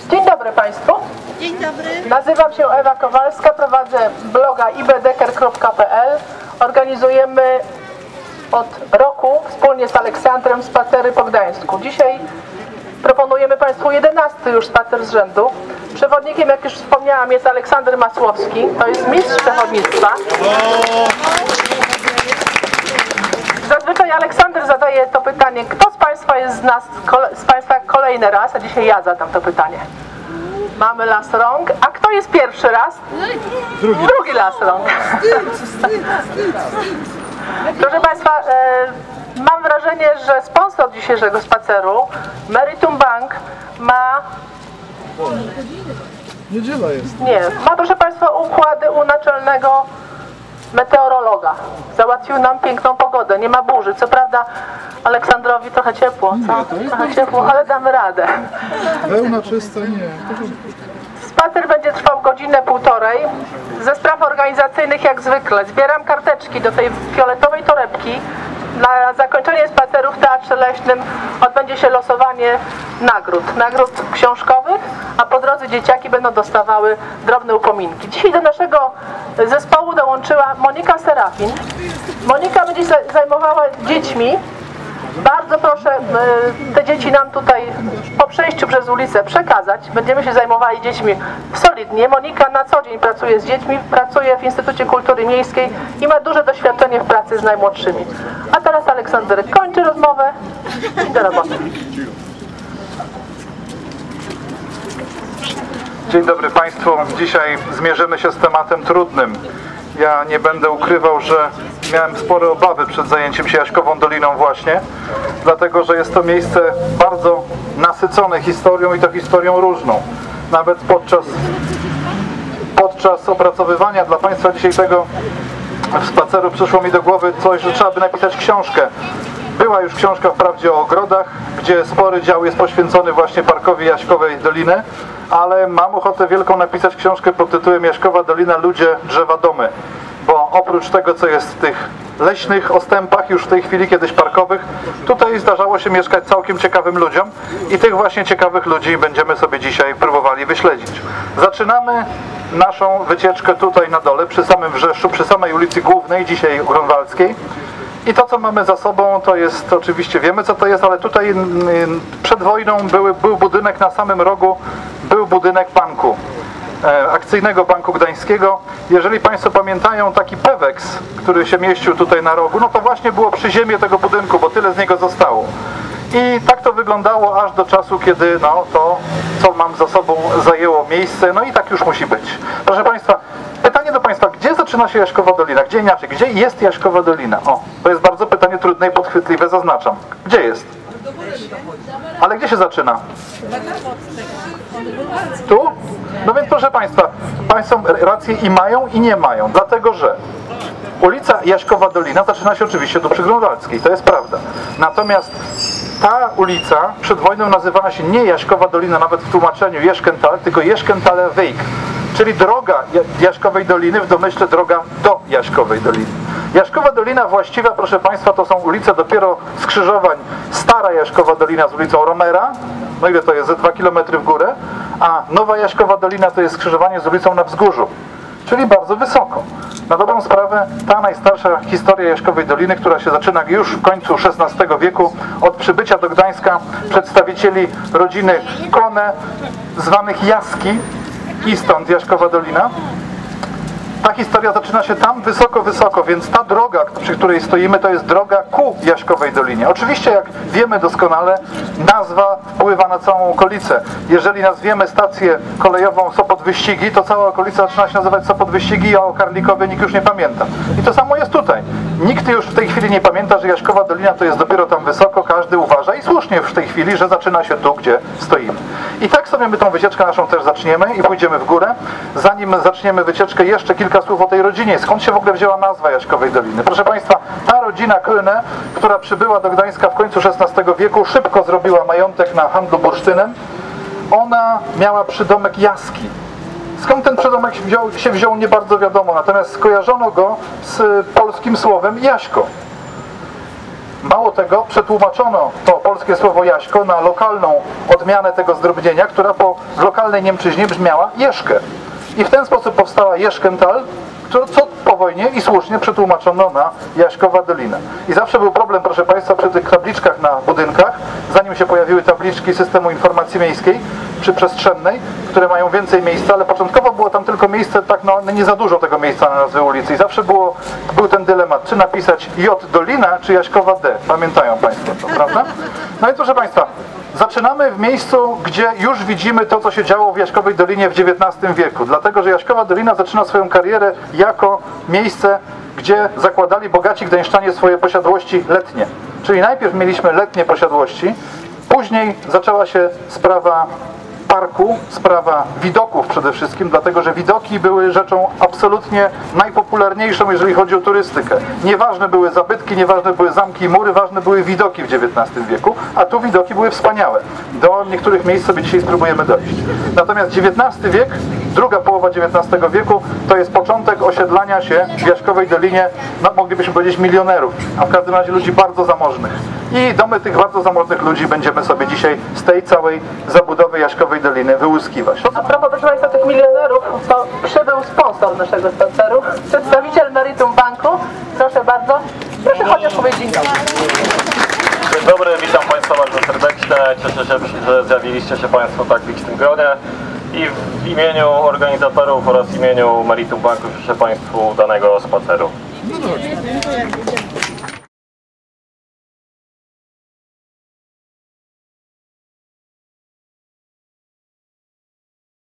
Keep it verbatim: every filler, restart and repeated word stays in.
Dzień dobry Państwu. Dzień dobry. Nazywam się Ewa Kowalska, prowadzę bloga i b decker kropka p l. Organizujemy od roku wspólnie z Aleksandrem spacery po Gdańsku. Dzisiaj proponujemy Państwu jedenasty już spacer z rzędu. Przewodnikiem, jak już wspomniałam, jest Aleksander Masłowski. To jest mistrz przewodnictwa. Zazwyczaj Aleksander zadaje to pytanie, kto z Państwa jest z nas, z Państwa kolejny raz, a dzisiaj ja zadam to pytanie. Mamy las rąk, a kto jest pierwszy raz? Drugi, Drugi las rąk. Proszę Państwa, e, mam wrażenie, że sponsor dzisiejszego spaceru, Meritum Bank, ma... Niedziela jest. Nie, ma, proszę Państwa, układy u naczelnego meteorologa. Załatwił nam piękną pogodę, nie ma burzy. Co prawda Aleksandrowi trochę ciepło, co? Trochę ciepło, ale damy radę. Wełna czysta, nie. Spacer będzie trwał godzinę, półtorej. Ze spraw organizacyjnych jak zwykle zbieram karteczki do tej fioletowej torebki. Na zakończenie spaceru w Teatrze Leśnym odbędzie się losowanie nagród. Nagród książkowych, a po drodze dzieciaki będą dostawały drobne upominki. Dzisiaj do naszego zespołu dołączyła Monika Serafin. Monika będzie się zajmowała dziećmi. Bardzo proszę te dzieci nam tutaj po przejściu przez ulicę przekazać. Będziemy się zajmowali dziećmi solidnie. Monika na co dzień pracuje z dziećmi, pracuje w Instytucie Kultury Miejskiej i ma duże doświadczenie w pracy z najmłodszymi. A teraz Aleksander kończy rozmowę i do roboty. Dzień dobry Państwu. Dzisiaj zmierzymy się z tematem trudnym. Ja nie będę ukrywał, że miałem spore obawy przed zajęciem się Jaśkową Doliną właśnie, dlatego że jest to miejsce bardzo nasycone historią i to historią różną. Nawet podczas, podczas opracowywania dla Państwa dzisiaj tego spaceru przyszło mi do głowy coś, że trzeba by napisać książkę. Była już książka wprawdzie o ogrodach, gdzie spory dział jest poświęcony właśnie parkowi Jaśkowej Doliny, ale mam ochotę wielką napisać książkę pod tytułem Jaśkowa Dolina, ludzie, drzewa, domy. Bo oprócz tego, co jest w tych leśnych ostępach, już w tej chwili kiedyś parkowych, tutaj zdarzało się mieszkać całkiem ciekawym ludziom i tych właśnie ciekawych ludzi będziemy sobie dzisiaj próbowali wyśledzić. Zaczynamy naszą wycieczkę tutaj na dole, przy samym Wrzeszczu, przy samej ulicy Głównej, dzisiaj Grunwaldzkiej. I to, co mamy za sobą, to jest, oczywiście wiemy, co to jest, ale tutaj przed wojną były, był budynek na samym rogu, był budynek banku, e, akcyjnego Banku Gdańskiego. Jeżeli Państwo pamiętają taki Pewex, który się mieścił tutaj na rogu, no to właśnie było przyziemie tego budynku, bo tyle z niego zostało. I tak to wyglądało aż do czasu, kiedy no, to, co mam za sobą, zajęło miejsce, no i tak już musi być. Proszę Państwa, pytanie do Państwa, gdzie zaczyna się Jaśkowa Dolina? Gdzie inaczej? Gdzie jest Jaśkowa Dolina? O, to jest bardzo pytanie trudne i podchwytliwe, zaznaczam. Gdzie jest? Ale gdzie się zaczyna? Tu? No więc proszę Państwa, Państwo rację i mają, i nie mają, dlatego że ulica Jaśkowa Dolina zaczyna się oczywiście tu przy Grunwaldzkiej, to jest prawda. Natomiast ta ulica przed wojną nazywała się nie Jaśkowa Dolina, nawet w tłumaczeniu Jeschkental, tylko Jeschkentaler Weg, czyli droga Jaśkowej Doliny, w domyśle droga do Jaśkowej Doliny. Jaśkowa Dolina właściwa, proszę Państwa, to są ulice dopiero skrzyżowań Stara Jaśkowa Dolina z ulicą Romera, no ile to jest, ze dwa kilometry w górę, a Nowa Jaśkowa Dolina to jest skrzyżowanie z ulicą na Wzgórzu, czyli bardzo wysoko. Na dobrą sprawę ta najstarsza historia Jaśkowej Doliny, która się zaczyna już w końcu szesnastego wieku od przybycia do Gdańska przedstawicieli rodziny Kone, zwanych Jaski, i stąd Jaśkowa Dolina. Ta historia zaczyna się tam wysoko, wysoko, więc ta droga, przy której stoimy, to jest droga ku Jaśkowej Dolinie. Oczywiście, jak wiemy doskonale, nazwa wpływa na całą okolicę. Jeżeli nazwiemy stację kolejową Sopot Wyścigi, to cała okolica zaczyna się nazywać Sopot Wyścigi, a o Karlikowie nikt już nie pamięta. I to samo jest tutaj. Nikt już w tej chwili nie pamięta, że Jaśkowa Dolina to jest dopiero tam wysoko, każdy uważa i słusznie w tej chwili, że zaczyna się tu, gdzie stoimy. I tak sobie my tą wycieczkę naszą też zaczniemy i pójdziemy w górę. Zanim zaczniemy wycieczkę, jeszcze kilka słów o tej rodzinie. Skąd się w ogóle wzięła nazwa Jaśkowej Doliny? Proszę Państwa, ta rodzina Köhne, która przybyła do Gdańska w końcu szesnastego wieku, szybko zrobiła majątek na handlu bursztynem. Ona miała przydomek Jaski. Skąd ten przydomek się wziął, się wziął, nie bardzo wiadomo, natomiast skojarzono go z polskim słowem Jaśko. Mało tego, przetłumaczono to polskie słowo Jaśko na lokalną odmianę tego zdrobnienia, która po w lokalnej Niemczyźnie brzmiała Jeszkę. I w ten sposób powstała Jeszkental, co po wojnie i słusznie przetłumaczono na Jaśkowa Dolina. I zawsze był problem, proszę Państwa, przy tych tabliczkach na budynkach, zanim się pojawiły tabliczki systemu informacji miejskiej, przyprzestrzennej, które mają więcej miejsca, ale początkowo było tam tylko miejsce, tak no nie za dużo tego miejsca na nazwę ulicy. I zawsze było, był ten dylemat, czy napisać J Dolina, czy Jaśkowa D. Pamiętają Państwo to, prawda? No i proszę Państwa, zaczynamy w miejscu, gdzie już widzimy to, co się działo w Jaśkowej Dolinie w dziewiętnastym wieku. Dlatego, że Jaśkowa Dolina zaczyna swoją karierę jako miejsce, gdzie zakładali bogaci gdańszczanie swoje posiadłości letnie. Czyli najpierw mieliśmy letnie posiadłości, później zaczęła się sprawa parku, sprawa widoków przede wszystkim, dlatego że widoki były rzeczą absolutnie najpopularniejszą, jeżeli chodzi o turystykę. Nieważne były zabytki, nieważne były zamki i mury, ważne były widoki w dziewiętnastym wieku, a tu widoki były wspaniałe. Do niektórych miejsc sobie dzisiaj spróbujemy dojść. Natomiast dziewiętnasty wiek, druga połowa dziewiętnastego wieku, to jest początek osiedlania się w Jaśkowej Dolinie, no moglibyśmy powiedzieć milionerów, a w każdym razie ludzi bardzo zamożnych. I domy tych bardzo zamożnych ludzi będziemy sobie dzisiaj z tej całej zabudowy Jaśkowej Doliny wyłuskiwać. A propos, proszę Państwa, tych milionerów, to przybył sponsor naszego spaceru, przedstawiciel Meritum Banku. Proszę bardzo, proszę chociaż powiedzieć dzień dobry. Dzień dobry, witam Państwa bardzo serdecznie. Cieszę się, że zjawiliście się Państwo w tak licznym gronie. I w imieniu organizatorów oraz w imieniu Meritum Banku życzę Państwu danego spaceru.